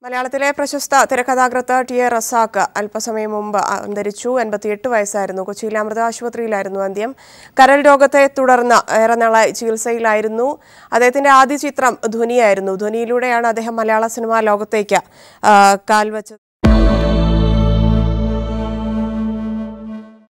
മലയാളത്തിലെ പ്രശസ്ത തിരക്കഥാകൃത്ത് ടി എ റസാഖ് അല്പസമയം മുമ്പ് അന്തരിച്ചു. 88 വയസ്സായിരുന്നു. കൊച്ചിയിലെ അമൃത ആശുപത്രിയിലായിരുന്നു അന്ത്യം. കരൾ രോഗത്തെ തുടർന്ന് ഏറെ നാളായി ചികിത്സയിലായിരുന്നു. അദ്ദേഹത്തിന്റെ ആദ്യ ചിത്രം ധ്വനിയായിരുന്നു. ധ്വനിയിലൂടെയാണ് അദ്ദേഹം മലയാള സിനിമാ ലോകത്തേക്ക് കാൽവെച്ചത്.